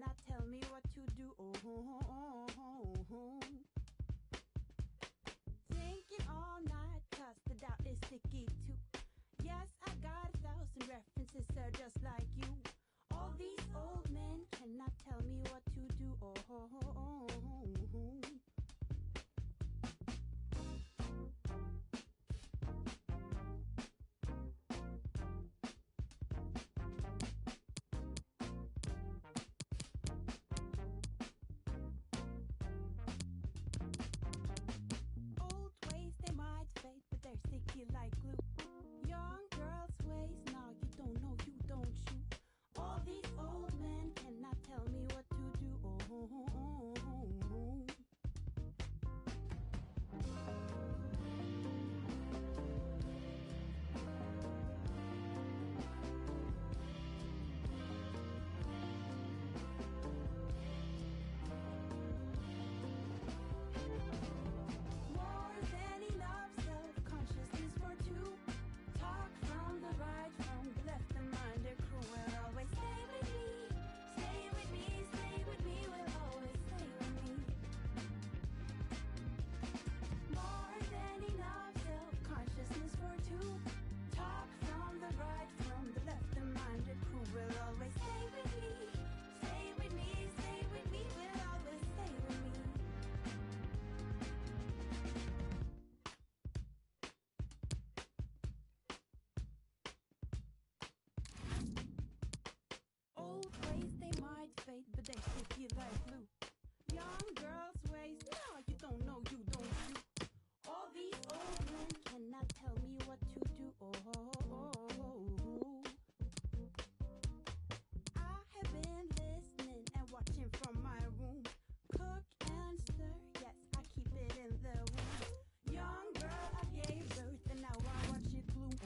cannot tell me what to do. Thinking all night, 'cause the doubt is sticky too. Yes, I got 1,000 references, sir, just like you. All these old men cannot tell me what to do. Old ways, they might fade, but they're sticky like glue. Young girls' ways, now you don't know, you don't you. All these old men cannot tell me what to do. More than enough self-consciousness for two. Talk from the right, from the left, the mind, the crew will always stay with me. Stay with me, stay with me, will always stay with me. More than enough self-consciousness for two. Talk from the right, from the left, the mind, the crew will always stay with me. Stay with me, stay with me, will always stay with me. Old ways, they might fade, but they sticky like glue. Young girls' ways, now you don't know, you don't you. All these old men cannot tell me what to do. I have been listening and watching from my room. Cook and stir, yes, I keep it in the room. Young girl, I gave birth and now I watch it bloom.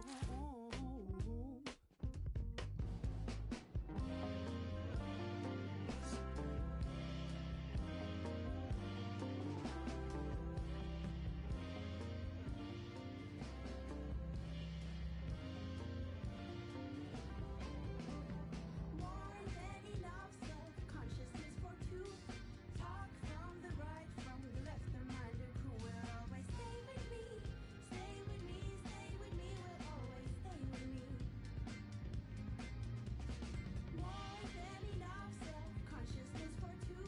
More than enough self-consciousness for two. Talk from the right, from the left, the mind, the crew will always stay with me. Stay with me, stay with me, will always stay with me. More than enough self-consciousness for two.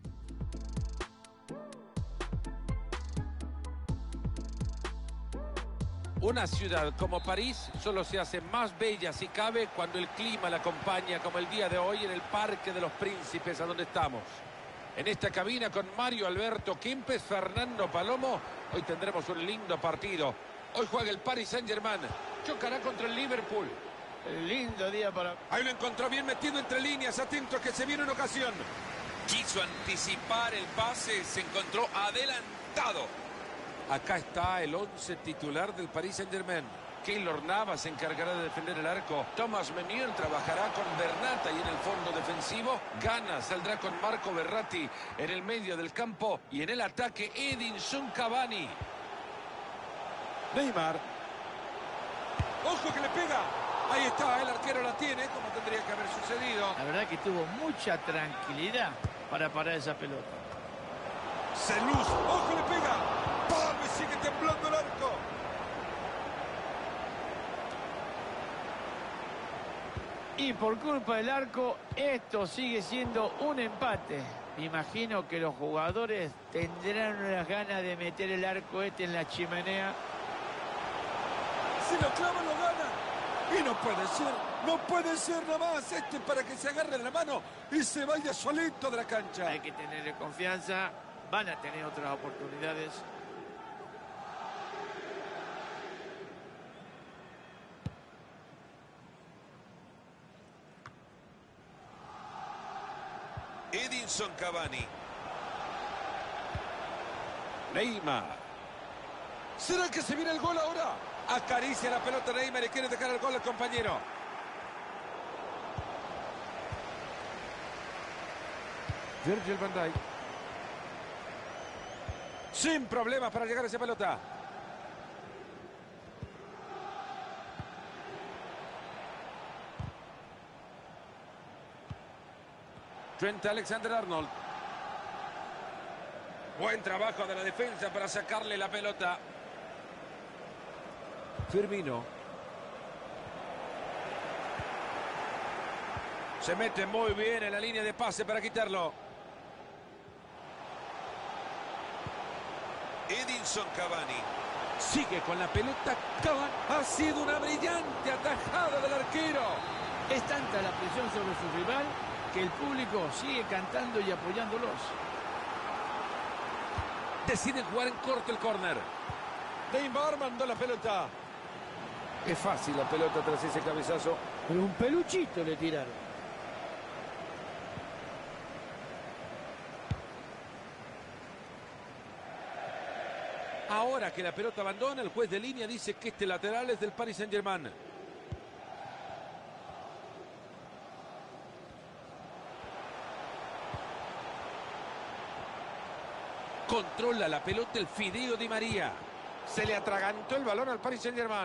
Una ciudad como París solo se hace más bella si cabe cuando el clima la acompaña, como el día de hoy en el Parque de los Príncipes, a donde estamos. En esta cabina con Mario Alberto Kempes, Fernando Palomo, hoy tendremos un lindo partido. Hoy juega el Paris Saint-Germain, chocará contra el Liverpool. Lindo día para... Ahí lo encontró bien metido entre líneas, atento que se viene una ocasión. Quiso anticipar el pase, se encontró adelantado. Acá está el 11 titular del Paris Saint-Germain. Keylor Navas se encargará de defender el arco. Thomas Meunier trabajará con Bernat y en el fondo defensivo. Gana saldrá con Marco Verratti en el medio del campo. Y en el ataque, Edinson Cavani. Neymar. ¡Ojo que le pega! Ahí está, el arquero la tiene, como tendría que haber sucedido. La verdad que tuvo mucha tranquilidad para parar esa pelota. Seluz, ¡ojo le pega! ¡Pam! Me sigue temblando el arco. Y por culpa del arco, esto sigue siendo un empate. Me imagino que los jugadores tendrán unas ganas de meter el arco en la chimenea. Si lo clavan, lo ganan. Y no puede ser nada más. Para que se agarre de la mano y se vaya solito de la cancha. Hay que tenerle confianza. Van a tener otras oportunidades. Edinson Cavani. Neymar. ¿Será que se viene el gol ahora? Acaricia la pelota Neymar y quiere dejar el gol al compañero. Virgil van Dijk. Sin problemas para llegar a esa pelota. Trent Alexander-Arnold. Buen trabajo de la defensa para sacarle la pelota. Firmino. Se mete muy bien en la línea de pase para quitarlo. Edinson Cavani. Sigue con la pelota Cavani. Ha sido una brillante atajada del arquero. Es tanta la presión sobre su rival que el público sigue cantando y apoyándolos. Deciden jugar en corto el córner. Neymar mandó la pelota. Es fácil la pelota tras ese cabezazo. Pero un peluchito le tiraron. Ahora que la pelota abandona, el juez de línea dice que este lateral es del Paris Saint-Germain. Controla la pelota el Fideo Di María. Se le atragantó el balón al Paris Saint-Germain.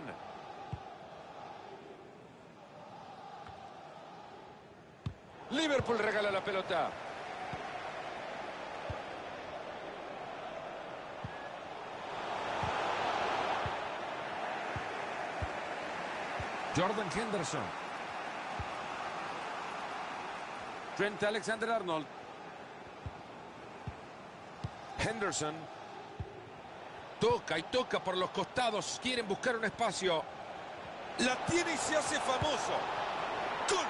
Liverpool regala la pelota. Jordan Henderson. Trent Alexander-Arnold. Henderson. Toca y toca por los costados. Quieren buscar un espacio. La tiene y se hace famoso. ¡Gol!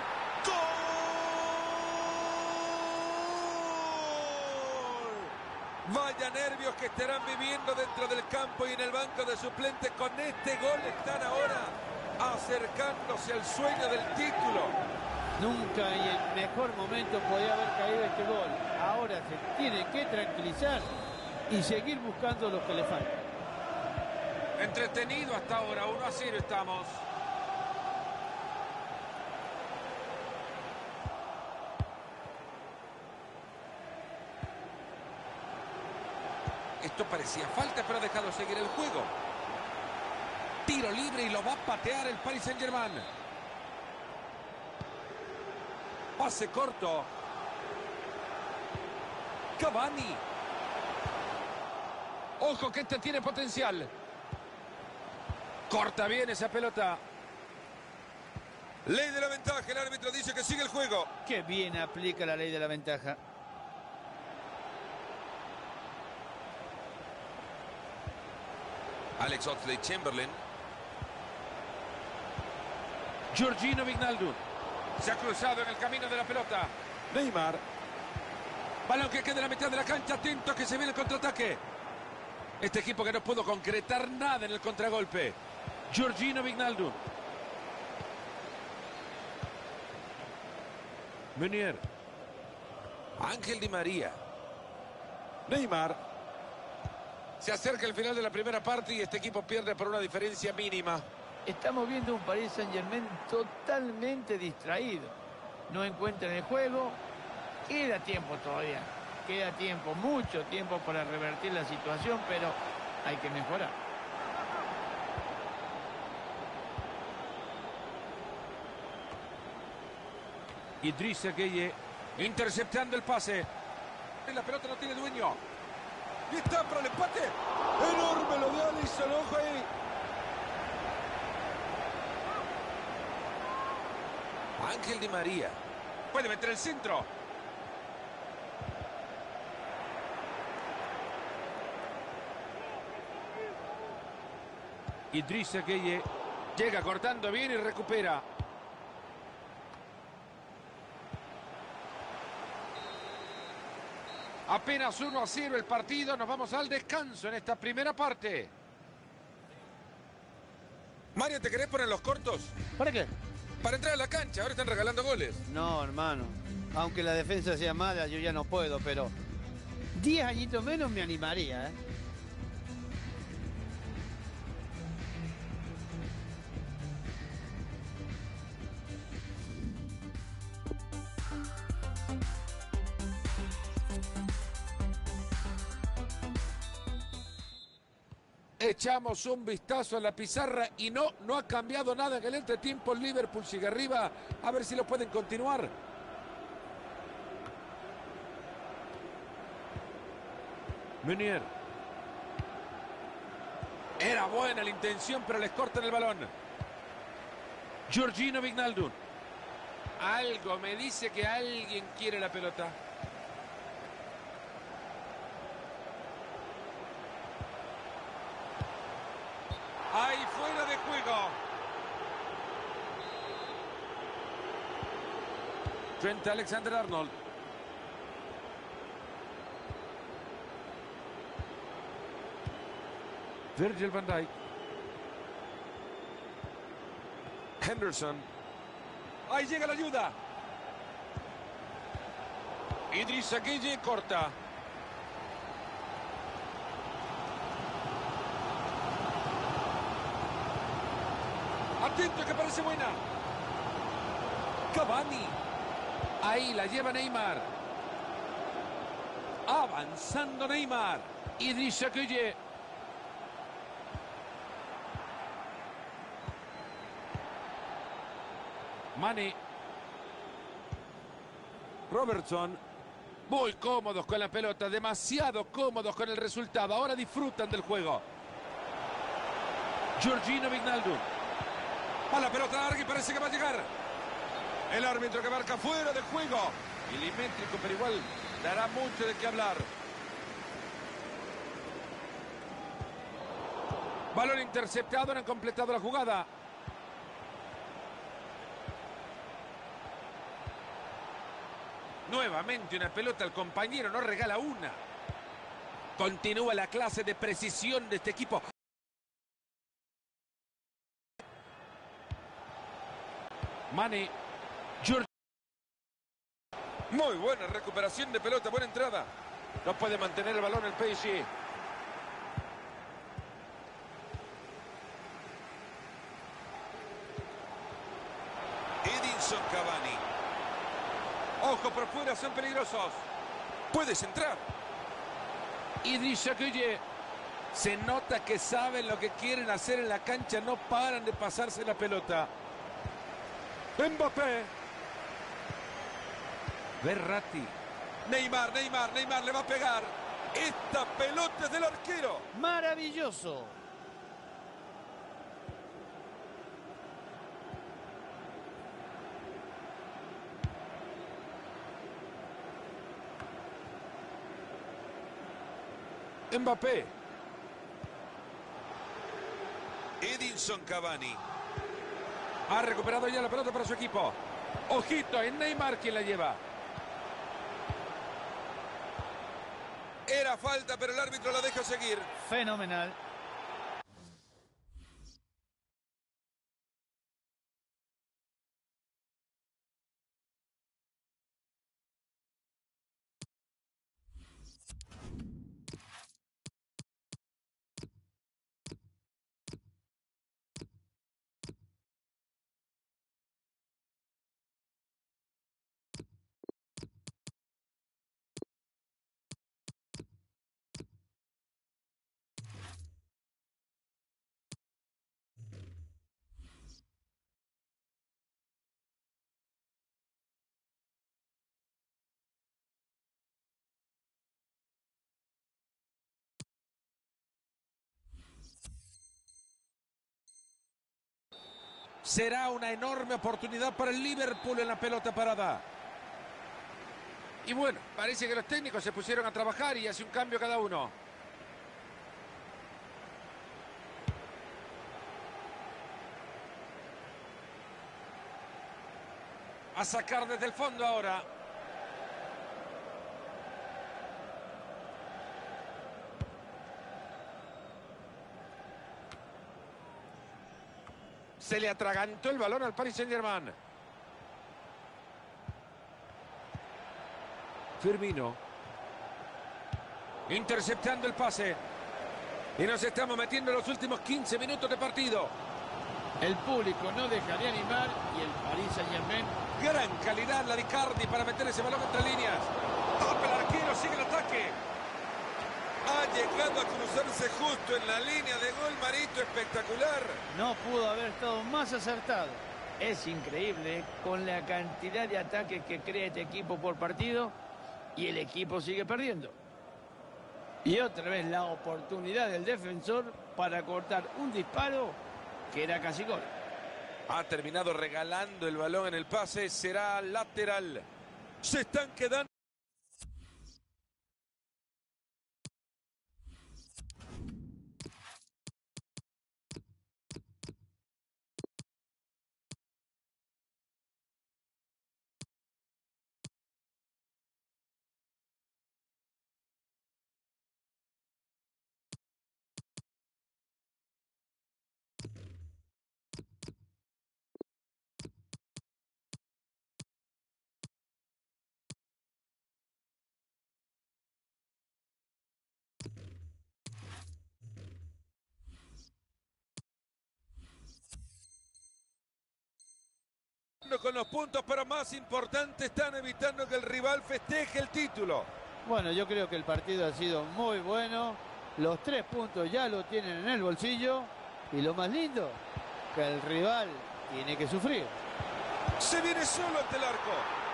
¡Gol! Vaya nervios que estarán viviendo dentro del campo y en el banco de suplentes. Con este gol están ahora acercándose al sueño del título. Nunca en el mejor momento podía haber caído este gol. Ahora se tiene que tranquilizar y seguir buscando lo que le falta. Entretenido hasta ahora, 1-0 estamos. Esto parecía falta, pero ha dejado seguir el juego. Tiro libre y lo va a patear el Paris Saint-Germain. Pase corto. Cavani. Ojo que este tiene potencial. Corta bien esa pelota. Ley de la ventaja, el árbitro dice que sigue el juego. Qué bien aplica la ley de la ventaja. Alex Oxlade-Chamberlain. Georgino Wijnaldum. Se ha cruzado en el camino de la pelota. Neymar. Balón que queda en la mitad de la cancha. Atento que se viene el contraataque. Este equipo que no pudo concretar nada en el contragolpe. Georgino Wijnaldum. Meunier. Ángel Di María. Neymar. Se acerca el final de la primera parte y este equipo pierde por una diferencia mínima. Estamos viendo un Paris Saint-Germain totalmente distraído. No encuentran el juego. Queda tiempo todavía. Queda tiempo, mucho tiempo para revertir la situación, pero hay que mejorar. Idrissa Gueye interceptando el pase. La pelota no tiene dueño. Y está para el empate. Enorme lo de Alisson, ojo ahí. Ángel Di María. Puede meter el centro. Idrissa Gueye llega cortando bien y recupera. Apenas 1-0 el partido, nos vamos al descanso en esta primera parte. Mario, ¿te querés poner los cortos? ¿Para qué? Para entrar a la cancha, ahora están regalando goles. No, hermano. Aunque la defensa sea mala, yo ya no puedo, pero 10 añitos menos me animaría, ¿eh? Echamos un vistazo a la pizarra y no ha cambiado nada en el entretiempo. Liverpool sigue arriba. A ver si lo pueden continuar. Meunier. Era buena la intención, pero les cortan el balón. Georginio Wijnaldum. Algo me dice que alguien quiere la pelota. Ahí fuera de juego. Trent Alexander-Arnold. Virgil van Dijk. Henderson. Ahí llega la ayuda. Idrissa Gueye corta. Atento que parece buena. Cavani. Ahí la lleva Neymar. Avanzando Neymar. Idrissa Gueye. Mane. Robertson. Muy cómodos con la pelota, demasiado cómodos con el resultado. Ahora disfrutan del juego. Georginio Wijnaldum. A la pelota larga y parece que va a llegar. El árbitro que marca fuera de juego. Milimétrico, pero igual dará mucho de qué hablar. Balón interceptado, no han completado la jugada. Nuevamente una pelota al compañero, no regala una. Continúa la clase de precisión de este equipo. Mane. Muy buena recuperación de pelota, buena entrada. No puede mantener el balón el PSG. Edinson Cavani. Ojo por fuera, son peligrosos. Puedes entrar. Idrissa Gueye. Se nota que saben lo que quieren hacer en la cancha. No paran de pasarse la pelota. Mbappé. Verratti. Neymar le va a pegar. Esta pelota es del arquero. Maravilloso. Mbappé. Edinson Cavani. Ha recuperado ya la pelota para su equipo. Ojito, es Neymar quien la lleva. Era falta, pero el árbitro la deja seguir. Fenomenal. Será una enorme oportunidad para el Liverpool en la pelota parada. Y bueno, parece que los técnicos se pusieron a trabajar y hace un cambio cada uno. A sacar desde el fondo ahora. Se le atragantó el balón al Paris Saint-Germain. Firmino. Interceptando el pase. Y nos estamos metiendo en los últimos 15 minutos de partido. El público no deja de animar y el Paris Saint-Germain. Gran calidad la de Icardi para meter ese balón entre líneas. Tapa el arquero, sigue el ataque. Ha llegado a cruzarse justo en la línea de gol, Marito, espectacular. No pudo haber estado más acertado. Es increíble con la cantidad de ataques que crea este equipo por partido y el equipo sigue perdiendo. Y otra vez la oportunidad del defensor para cortar un disparo que era casi gol. Ha terminado regalando el balón en el pase. Será lateral. Se están quedando. Con los puntos, pero más importante, están evitando que el rival festeje el título. Bueno, yo creo que el partido ha sido muy bueno. Los 3 puntos ya lo tienen en el bolsillo. Y lo más lindo, que el rival tiene que sufrir. Se viene solo ante el arco.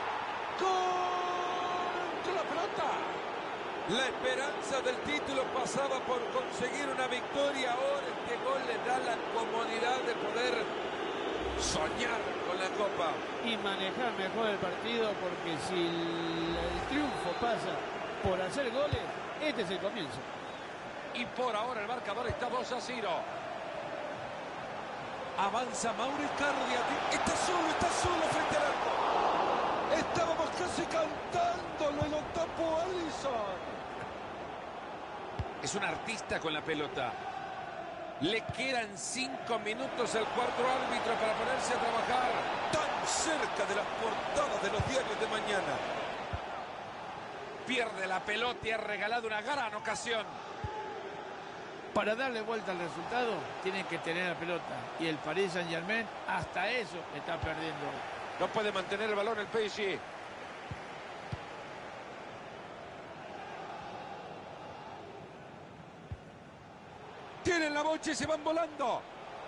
¡Con la pelota! La esperanza del título pasaba por conseguir una victoria. Ahora este gol le da la comodidad de poder soñar con la copa. Y manejar mejor el partido, porque si el triunfo pasa por hacer goles, este es el comienzo. Y por ahora el marcador está 2-0. Avanza Mauro Icardi. Está solo frente al arco. Estábamos casi cantándolo y lo tapó Alisson. Es un artista con la pelota. Le quedan 5 minutos al cuarto árbitro para ponerse a trabajar. Tan cerca de las portadas de los diarios de mañana. Pierde la pelota y ha regalado una gran ocasión. Para darle vuelta al resultado, tienen que tener la pelota. Y el Paris Saint-Germain hasta eso está perdiendo. No puede mantener el balón el PSG. Tienen la bocha y se van volando.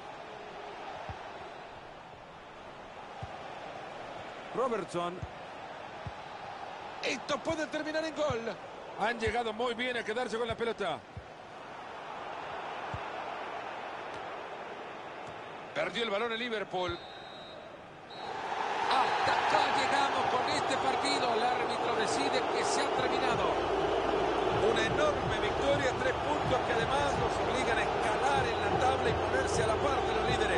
Robertson. Esto puede terminar en gol. Han llegado muy bien a quedarse con la pelota. Perdió el balón el Liverpool. Hasta acá llegamos con este partido. El árbitro decide que se ha terminado. Una enorme victoria, 3 puntos que además los obligan a escalar en la tabla y ponerse a la par de los líderes.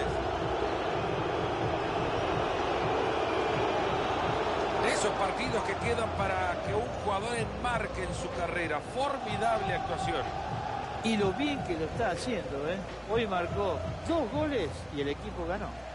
Esos partidos que quedan para que un jugador enmarque en su carrera. Formidable actuación. Y lo bien que lo está haciendo, ¿eh? Hoy marcó 2 goles y el equipo ganó.